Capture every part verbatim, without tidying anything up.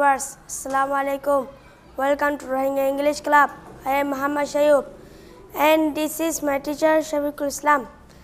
viewers, Assalamu alaikum. Welcome to Rohingya English Club. I am Muhammad Shayub and this is my teacher Shafiqul Islam.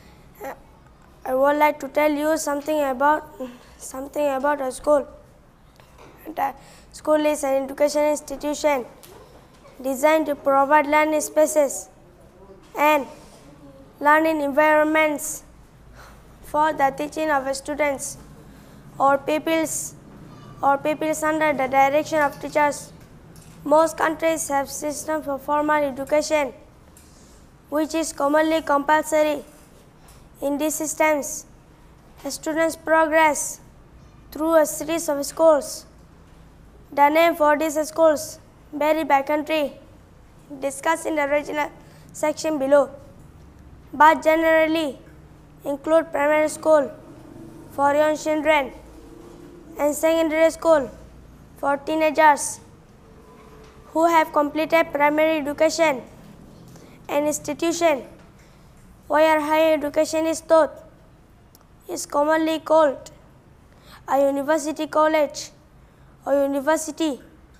I would like to tell you something about something about a school. The school is an education institution designed to provide learning spaces and learning environments for the teaching of students or pupils or pupils under the direction of teachers. Most countries have systems for formal education which is commonly compulsory. In these systems, students progress through a series of schools. The name for these schools vary by country, discussed in the original section below, but generally include primary school for young children and secondary school for teenagers who have completed primary education. An institution where higher education is taught is commonly called a university college or university,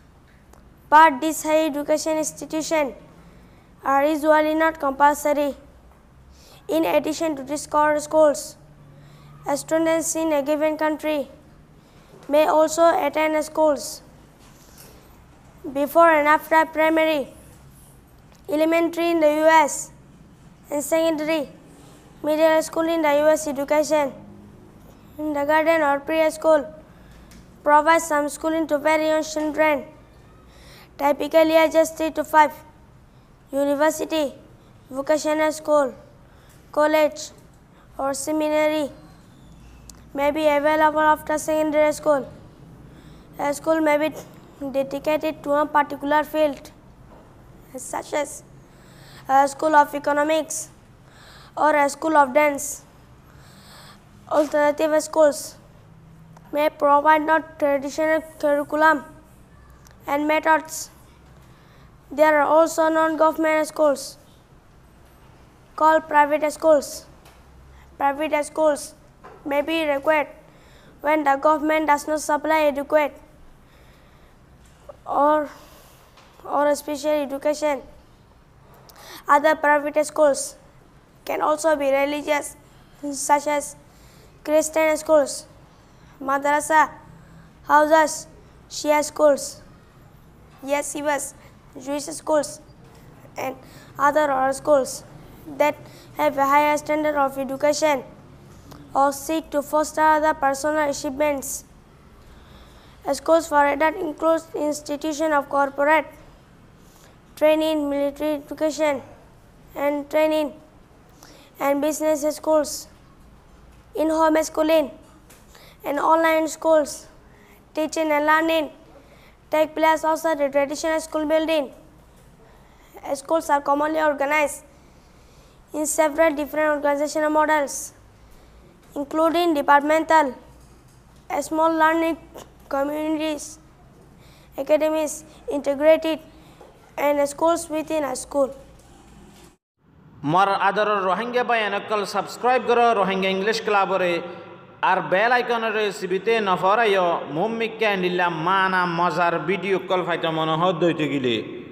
but these higher education institutions are usually not compulsory. In addition to these core schools, students in a given country may also attend schools before and after primary, elementary in the U S, and secondary, middle school in the U S education. Kindergarten or preschool provides some schooling to very young children, typically ages three to five. University, vocational school, college, or seminary may be available after secondary school. A school may be dedicated to a particular field, such as a school of economics or a school of dance. Alternative schools may provide not traditional curriculum and methods. There are also non-government schools called private schools. Private schools may be required when the government does not supply adequate or, or special education. Other private schools can also be religious, such as Christian schools, madrasa, houses, Shia schools, yeshivas, Jewish schools, and other schools that have a higher standard of education or seek to foster the personal achievements. Schools for adults include institutions of corporate training, military education and training, and business schools, in-home schooling, and online schools. Teaching and learning take place outside the traditional school building. Schools are commonly organized in several different organizational models, including departmental, small learning communities, academies, integrated, and schools within a school. More other Rohingya by Anakal subscribe Guru Rohingya English Club or bell icon recibite na farayo mummik and illa mana mazar video call fight mono hodoitigile.